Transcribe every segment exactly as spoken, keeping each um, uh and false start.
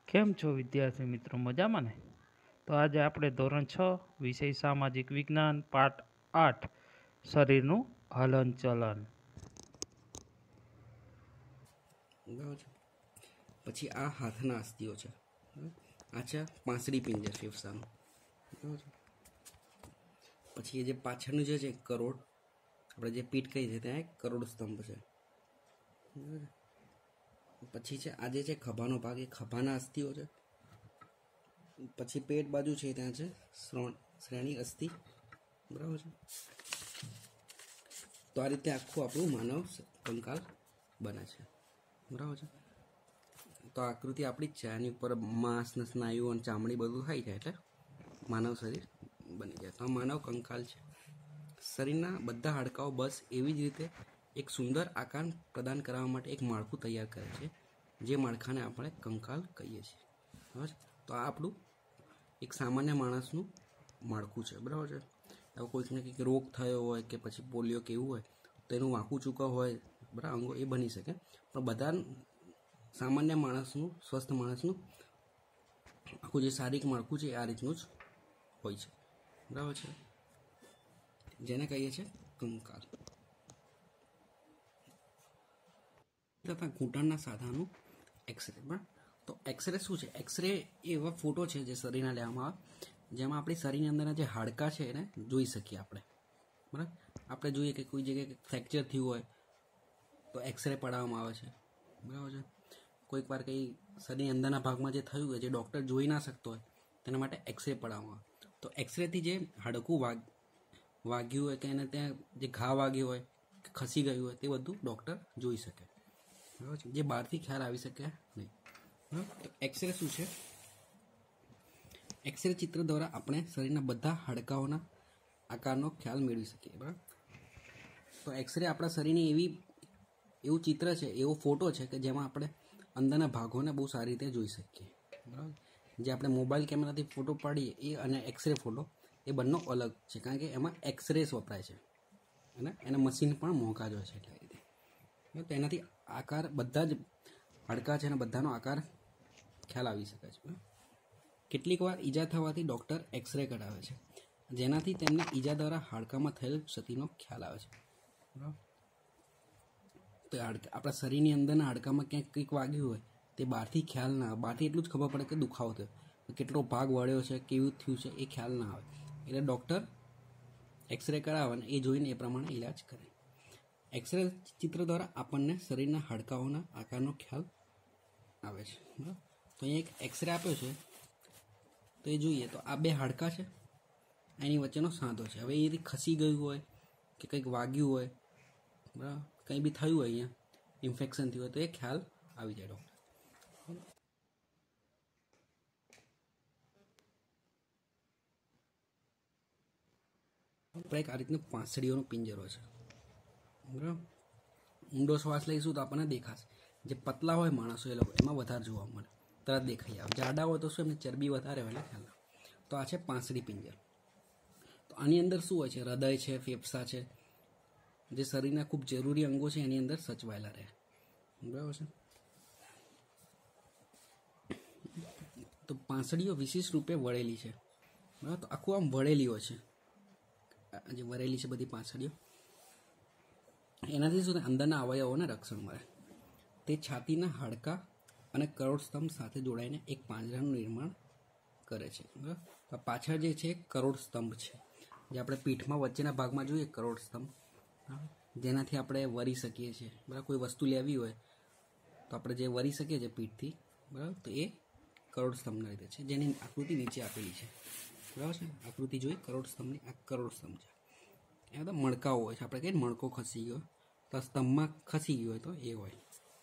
કેમ છો વિદ્યાર્થી મિત્રો, મજામાં ને? તો આજે આપણે ધોરણ છ વિષય સામાજિક વિજ્ઞાન પાઠ આઠ શરીરનું હલનચલન. બરાબર છે. પછી આ હાથના અસ્થિઓ છે. આ છે પાંસળી પિંજર ફેફસાનું. બરાબર છે. પછી એ જે પાછળનું જે છે કરોડ, આપણે જે પીઠ કહી છે ત્યાં એક કરોડ સ્તંભ છે. બરાબર છે. પછી છે આ જે છે ખભાનો ભાગ, એ ખભાના અસ્થિઓ છે. પછી પેટ બાજુ છે ત્યાં છે શ્રોણ શ્રેણી અસ્થિ. બરાબર છે. તો આ રીતે આખું આપણું માનવ કંકાલ બને છે. બરાબર છે. તો આકૃતિ આપણી જ છે, આની ઉપર માંસ ને સ્નાયુ અને ચામડી બધું થઈ જાય એટલે માનવ શરીર બની જાય. તો આ માનવ કંકાલ છે. શરીરના બધા હાડકાઓ બસ એવી જ રીતે એક સુંદર આકાર પ્રદાન કરવા માટે એક માળખું તૈયાર કરે છે, જે માળખાને આપણે કંકાલ કહીએ છીએ. બરાબર. તો આ આપણું એક સામાન્ય માણસનું માળખું છે. બરાબર છે. હવે કોઈકને કંઈક રોગ થયો હોય કે પછી પોલિયો કે એવું હોય તો એનું વાંકું ચૂકવ હોય, બરાબર, અંગો એ બની શકે. પણ બધા સામાન્ય માણસનું, સ્વસ્થ માણસનું આખું જે શારીરિક માળખું છે આ રીતનું જ હોય છે. બરાબર છે. જેને કહીએ છીએ કંકાલ. તથા ઘૂંટણના સાધાનું એક્સરે. બરાબર. તો એક્સરે શું છે? એક્સરે એવા ફોટો છે જે શરીરના લેવામાં આવે, જેમાં આપણી શરીરની અંદરના જે હાડકાં છે એને જોઈ શકીએ આપણે. બરાબર. આપણે જોઈએ કે કોઈ જગ્યાએ ફ્રેક્ચર થયું હોય તો એક્સરે પડાવવામાં આવે છે. બરાબર છે. કોઈક વાર કંઈ શરીરની અંદરના ભાગમાં જે થયું હોય, જે ડૉક્ટર જોઈ ના શકતો હોય, તેના માટે એક્સરે પડાવવામાં આવે. તો એક્સરેથી જે હાડકું વાગ વાગ્યું હોય કે એને ત્યાં જે ઘા વાગ્યો હોય કે ખસી ગયું હોય તે બધું ડૉક્ટર જોઈ શકે. બરાબર છે. જે બહારથી ખ્યાલ આવી શકે નહીં. બરાબર. તો એક્સરે શું છે? એક્સરે ચિત્ર દ્વારા આપણે શરીરના બધા હાડકાઓના આકારનો ખ્યાલ મેળવી શકીએ. બરાબર. તો એક્સરે આપણા શરીરની એવી એવું ચિત્ર છે, એવો ફોટો છે કે જેમાં આપણે અંદરના ભાગોને બહુ સારી રીતે જોઈ શકીએ. બરાબર. જે આપણે મોબાઈલ કેમેરાથી ફોટો પાડીએ એ અને એક્સરે ફોટો એ બંને અલગ છે, કારણ કે એમાં એક્સરેસ વપરાય છે અને એના મશીન પણ મોંઘા જ હોય છે. એટલા રીતે તો એનાથી આકાર બધા જ હાડકાં છે અને બધાનો આકાર ખ્યાલ આવી શકે છે. કેટલીક વાર ઈજા થવાથી ડૉક્ટર એક્સરે કઢાવે છે, જેનાથી તેમને ઈજા દ્વારા હાડકામાં થયેલ ક્ષતિનો ખ્યાલ આવે છે. બરાબર. તો હાડકા આપણા શરીરની અંદરના હાડકામાં ક્યાંક કંઈક વાગ્યું હોય તે બહારથી ખ્યાલ ના આવે. બહારથી એટલું જ ખબર પડે કે દુખાવો થયો, કેટલો ભાગ વળ્યો છે, કેવું થયું છે એ ખ્યાલ ના આવે. એટલે ડૉક્ટર એક્સરે કરાવે અને એ જોઈને એ પ્રમાણે ઇલાજ કરે. એક્સરે ચિત્ર દ્વારા આપણને શરીરના હાડકાઓના આકારનો ખ્યાલ આવે છે. બરાબર. તો અહીંયા એક એક્સરે આપ્યો છે, તો એ જોઈએ તો આ બે હાડકાં છે, એની વચ્ચેનો સાંધો છે. હવે એ ખસી ગયું હોય કે કંઈક વાગ્યું હોય, બરાબર, કંઈ બી થયું હોય, અહીંયા ઇન્ફેક્શન થયું હોય તો એ ખ્યાલ આવી જાય ડૉક્ટર. આપણે એક આ રીતનું પાંસળીઓનો પિંજરો છે. બરાબર. ઊંડો શ્વાસ લઈશું તો આપણને દેખાશે. જે પતલા હોય માણસો એ લોકો એમાં વધારે જોવા મળે, તરત દેખાઈ આવે. જાડા હોય તો શું એમને ચરબી વધારે હોય એટલે ખ્યાલ આવે. તો આ છે પાંસળી પિંજર. તો આની અંદર શું હોય છે? હૃદય છે, ફેફસા છે, જે શરીરના ખૂબ જરૂરી અંગો છે એની અંદર સચવાયેલા રહે. બરાબર છે. તો પાંસળીઓ વિશિષ્ટ રૂપે વળેલી છે. બરાબર. તો આખું આમ વળેલી હોય છે, જે વળેલી છે બધી પાંસળીઓ. એનાથી શું થાય? અંદરના અવયવોને રક્ષણ મળે. તે છાતીના હાડકાં અને કરોડ સ્તંભ સાથે જોડાઈને એક પાંજરાનું નિર્માણ કરે છે. બરાબર. તો પાછળ જે છે કરોડ સ્તંભ છે, જે આપણે પીઠમાં વચ્ચેના ભાગમાં જોઈએ કરોડ સ્તંભ, જેનાથી આપણે વરી શકીએ છીએ. બરાબર. કોઈ વસ્તુ લેવી હોય તો આપણે જે વરી શકીએ છીએ પીઠથી, બરાબર, તો એ કરોડ સ્તંભના રીતે છે, જેની આકૃતિ નીચે આપેલી છે. બરાબર છે. આકૃતિ જોઈ કરોડ સ્તંભની. આ કરોડ સ્તંભ છે. એ બધા મણકાઓ હોય છે. આપણે કહીએ મણકો ખસી ગયો તો સ્તંભમાં ખસી ગયો હોય તો એ હોય.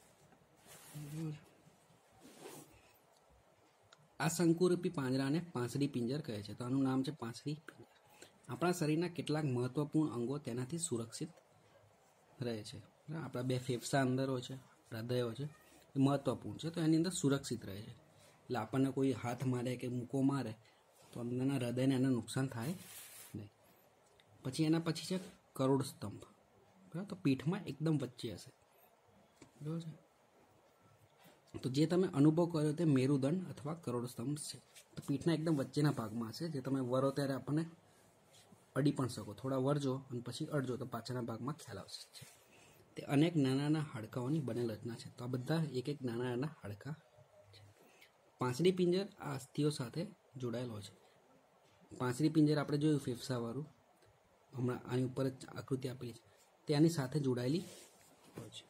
આ શંકુરૂપી પાંજરાને પાંસળી પિંજર કહે છે. તો આનું નામ છે પાંસળી પિંજર. આપણા શરીરના કેટલાક મહત્વપૂર્ણ અંગો તેનાથી સુરક્ષિત રહે છે. આપણા બે ફેફસા અંદર હોય છે, હૃદય હોય છે, એ મહત્વપૂર્ણ છે, તો એની અંદર સુરક્ષિત રહે છે. એટલે આપણને કોઈ હાથ મારે કે મૂકો મારે તો અંદરના હૃદયને એને નુકસાન થાય નહીં. પછી એના પછી છે કરોડ સ્તંભ. બરાબર. તો પીઠમાં એકદમ વચ્ચે હશે. બરાબર છે. તો જે તમે અનુભવ કર્યો તે મેરુદંડ અથવા કરોડસ્તંભ છે. તો પીઠના એકદમ વચ્ચેના ભાગમાં છે, જે તમે વરો ત્યારે આપણને અડી પણ શકો. થોડા વરજો અને પછી અડજો તો પાછળના ભાગમાં ખ્યાલ આવશે. તે અનેક નાના નાના હાડકાઓની બનેલ રચના છે. તો આ બધા એક એક નાના નાના હાડકા છે. પાંસળી પિંજર આ અસ્થિઓ સાથે જોડાયેલો છે. પાંસળી પિંજર આપણે જોયું ફેફસાવાળું, હમણાં આની ઉપર જ આકૃતિ આપેલી છે, તે આની સાથે જોડાયેલી હોય છે.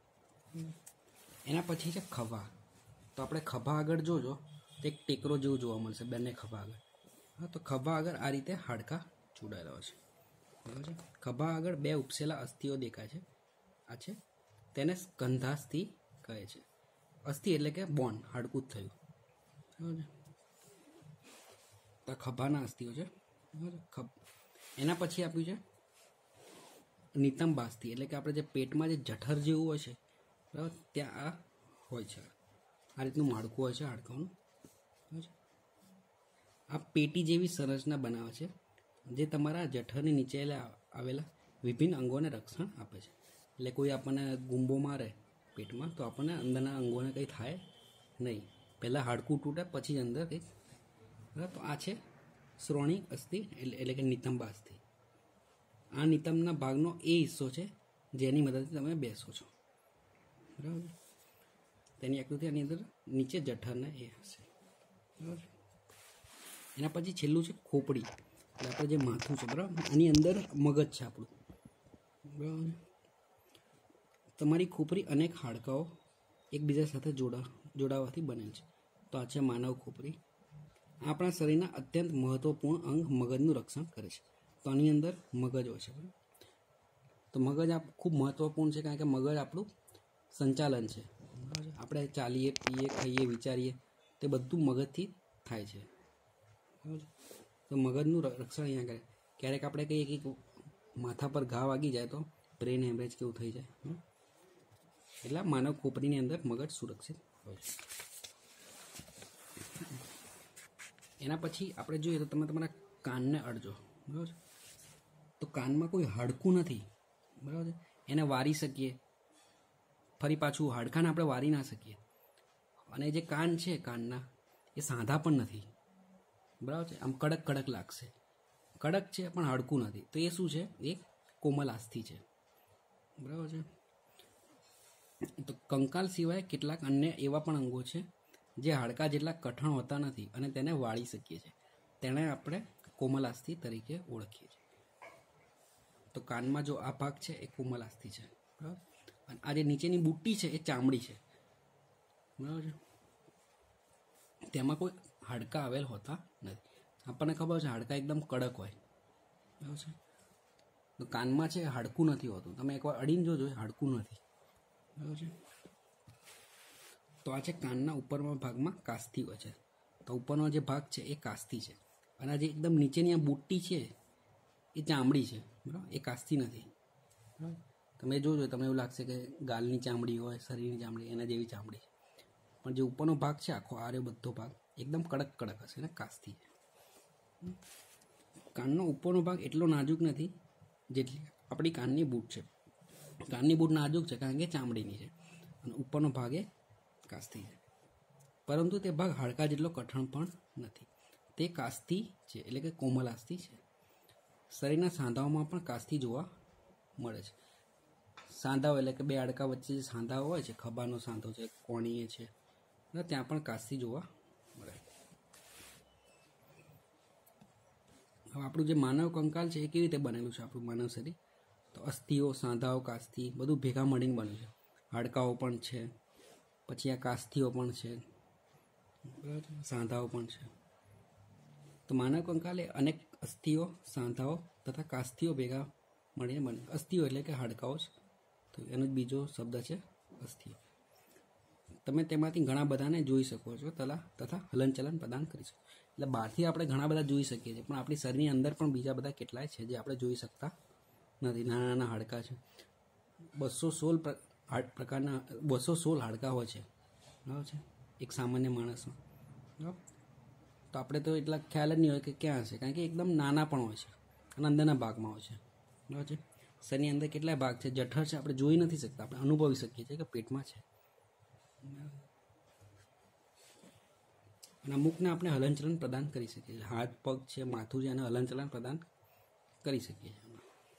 એના પછી છે ખભા. તો આપણે ખભા આગળ જોજો તો એક ટેકરો જેવું જોવા મળશે બંને ખભા આગળ. હા, તો ખભા આગળ આ રીતે હાડકા જોડાયેલા હોય છે. બરાબર છે. ખભા આગળ બે ઉપસેલા અસ્થિઓ દેખાય છે. આ છે તેને સ્કંધાસ્થિ કહે છે. અસ્થિ એટલે કે બોન, હાડકું જ થયું. બરાબર છે. તો ખભાના અસ્થિઓ છે. બરાબર. એના પછી આપ્યું છે નિતંબાસ્થિ, એટલે કે આપણે જે પેટમાં જે જઠર જેવું હોય છે, બરાબર, ત્યાં આ હોય છે. આ રીતનું માળખું હોય છે હાડકાનું. આ પેટી જેવી સંરચના બનાવે છે, જે તમારા જઠરની નીચે આવેલા વિભિન્ન અંગોને રક્ષણ આપે છે. એટલે કોઈ આપણને ગુંબો મારે પેટમાં તો આપણને અંદરના અંગોને કંઈ થાય નહીં. પહેલાં હાડકું તૂટે પછી જ અંદર કંઈક. બરાબર. તો આ છે શ્રોણિક અસ્થિ એટલે એટલે કે નિતંબા અસ્થિ. આ નિતંબના ભાગનો એ હિસ્સો છે જેની મદદથી તમે બેસો છો. બરાબર. તેની આકૃતિ આની અંદર નીચે જઠરને એ હશે. બરાબર. એના પછી છેલ્લું છે ખોપડી, એટલે આપણે જે માથું છે, બરાબર, આની અંદર મગજ છે આપણું. બરાબર. તમારી ખોપરી અનેક હાડકાઓ એકબીજા સાથે જોડા જોડાવાથી બને છે. તો આ છે માનવ ખોપરી. આપણા શરીરના અત્યંત મહત્વપૂર્ણ અંગ મગજનું રક્ષણ કરે છે. તો આની અંદર મગજ હોય છે. બરાબર. તો મગજ આ ખૂબ મહત્વપૂર્ણ છે, કારણ કે મગજ આપણું સંચાલન છે. આપણે ચાલીએ, પીએ, ખાઈએ, વિચારીએ તે બધું મગજથી થાય છે. બરાબર. તો મગજનું રક્ષણ અહીંયા કરે. ક્યારેક આપણે કહીએ કે માથા પર ઘા વાગી જાય તો બ્રેન હેમરેજ કેવું થઈ જાય. એટલે માનવ ખોપરીની અંદર મગજ સુરક્ષિત હોય છે. એના પછી આપણે જોઈએ તો તમે તમારા કાનને અડજો. બરાબર. તો કાનમાં કોઈ હાડકું નથી. બરાબર. એને વારી શકીએ, ફરી પાછું હાડકાને આપણે વારી ના શકીએ. અને જે કાન છે કાનના એ સાંધા પણ નથી. બરાબર છે. આમ કડક કડક લાગશે, કડક છે પણ હાડકું નથી. તો એ શું છે? એ કોમલ અસ્થિ છે. બરાબર છે. તો કંકાલ સિવાય કેટલાક અન્ય એવા પણ અંગો છે જે હાડકા જેટલા કઠણ હોતા નથી અને તેને વાળી શકીએ છીએ. તેને આપણે કોમલ અસ્થિ તરીકે ઓળખીએ છીએ. તો કાનમાં જો આ ભાગ છે એ કોમલ અસ્થિ છે. બરાબર. અને આ જે નીચેની બુટ્ટી છે એ ચામડી છે. બરાબર છે. તેમાં કોઈ હાડકા આવેલ હોતા નથી. આપણને ખબર છે હાડકા એકદમ કડક હોય. બરાબર છે. તો કાનમાં છે હાડકું નથી હોતું. તમે એકવાર અડીને જોજો, હાડકું નથી. બરાબર છે. તો આ છે કાનના ઉપરના ભાગમાં કાસ્થી હોય છે. તો ઉપરનો જે ભાગ છે એ કાસ્થી છે. અને આ જે એકદમ નીચેની આ બુટ્ટી છે એ ચામડી છે. બરાબર. એ કાસ્થી નથી. બરાબર. તમે જોજો, તમને એવું લાગશે કે ગાલની ચામડી હોય, શરીરની ચામડી, એના જેવી ચામડી છે. પણ જે ઉપરનો ભાગ છે આખો આરે બધો ભાગ એકદમ કડક કડક હશે ને કાસ્થી. કાનનો ઉપરનો ભાગ એટલો નાજુક નથી જેટલી આપણી કાનની બૂટ છે. કાનની બૂટ નાજુક છે કારણ કે ચામડીની છે, અને ઉપરનો ભાગ એ કાસ્થી છે. પરંતુ તે ભાગ હાડકા જેટલો કઠણ પણ નથી. તે કાસ્થી છે, એટલે કે કોમલ અસ્થિ છે. શરીરના સાંધાઓમાં પણ કાસ્થી જોવા મળે છે. સાંધાઓ એટલે કે બે હાડકા વચ્ચે જે સાંધાઓ હોય છે, ખભાનો સાંધો છે, કોણીએ છે, ત્યાં પણ કાસ્થી જોવા મળે. હવે આપણું જે માનવ કંકાલ છે એ કેવી રીતે બનેલું છે? આપણું માનવ શરીર તો અસ્થિઓ, સાંધાઓ, કાસ્થી બધું ભેગા મળીને બન્યું છે. હાડકાઓ પણ છે, પછી આ કાસ્થીઓ પણ છે, બરાબર, સાંધાઓ પણ છે. તો માનવ કંકાલ એ અનેક અસ્થિઓ, સાંધાઓ તથા કાસ્થીઓ ભેગા મળીને બને. અસ્થિઓ એટલે કે હાડકાઓ જ, તો એનો જ બીજો શબ્દ છે અસ્થિઓ. તમે તેમાંથી ઘણા બધાને જોઈ શકો છો તથા તથા હલનચલન પ્રદાન કરી શકો. એટલે બહારથી આપણે ઘણા બધા જોઈ શકીએ છીએ, પણ આપણી શરીરની અંદર પણ બીજા બધા કેટલાય છે જે આપણે જોઈ શકતા નથી. નાના નાના હાડકા છે. બસો સોળ પ્રકારના બસો સોળ હાડકા હોય છે. બરાબર છે એક સામાન્ય માણસમાં. બરાબર. તો આપણે તો એટલા ખ્યાલ જ નહીં હોય કે ક્યાં હશે, કારણ કે એકદમ નાના પણ હોય છે અને અંદરના ભાગમાં હોય છે. બરાબર છે. શરીરની અંદર કેટલાય ભાગ છે. જઠર છે આપણે જોઈ નથી શકતા, આપણે અનુભવી શકીએ છીએ કે પેટમાં છે. અને અમુકને આપણે હલનચલન પ્રદાન કરી શકીએ છીએ. હાથ પગ છે, માથું છે, અને હલનચલન પ્રદાન કરી શકીએ છીએ.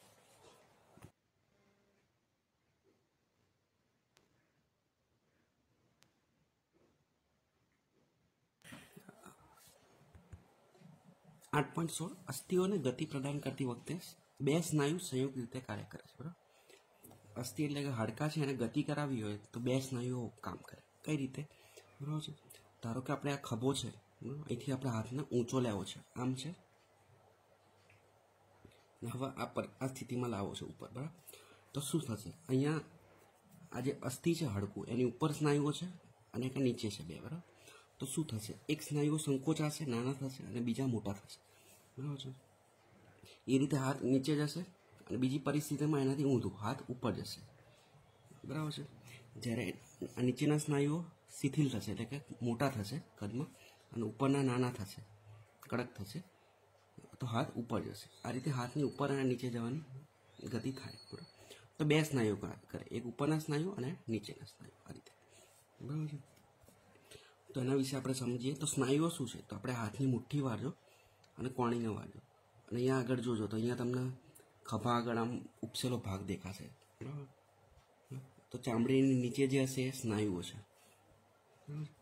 આઠ પોઈન્ટ સોળ અસ્થિઓને ગતિ પ્રદાન કરતી વખતે બે સ્નાયુ સંયુક્ત રીતે કાર્ય કરે છે. બરાબર, અસ્થિ એટલે કે હાડકાં છે, એને ગતિ કરાવવી હોય તો બે સ્નાયુઓ કામ કરે. કઈ રીતે? બરાબર છે. ધારો કે આપણે આ ખભો છે, અહીંથી આપણે હાથને ઊંચો લેવો છે, આમ છે, હવે આ પર આ સ્થિતિમાં લાવો છે ઉપર. બરાબર, તો શું થશે? અહીંયા આ જે અસ્થિ છે, હાડકું, એની ઉપર સ્નાયુઓ છે અને એક નીચે છે બે. બરાબર, તો શું થશે? એક સ્નાયુઓ સંકોચાશે, નાના થશે, અને બીજા મોટા થશે. બરાબર છે. એ રીતે હાથ નીચે જશે અને બીજી પરિસ્થિતિમાં એનાથી ઊંધું હાથ ઉપર જશે. બરાબર છે. જ્યારે આ નીચેના સ્નાયુઓ શિથિલ થશે, એટલે કે મોટા થશે કદમાં, અને ઉપરના નાના થશે, કડક થશે, તો હાથ ઉપર જશે. આ રીતે હાથની ઉપર અને નીચે જવાની ગતિ થાય. બરાબર, તો બે સ્નાયુઓ કરે, એક ઉપરના સ્નાયુ અને નીચેના સ્નાયુ, આ રીતે. બરાબર છે. તો એના વિશે આપણે સમજીએ તો સ્નાયુઓ શું છે? તો આપણે હાથની મુઠ્ઠી વાળજો અને કોણીને વાળજો, અને અહીંયા આગળ જોજો તો અહીંયા તમને ખભા આગળ આમ ઉપસેલો ભાગ દેખાશે. બરાબર, તો ચામડીની નીચે જે હશે એ સ્નાયુઓ છે. બરાબર,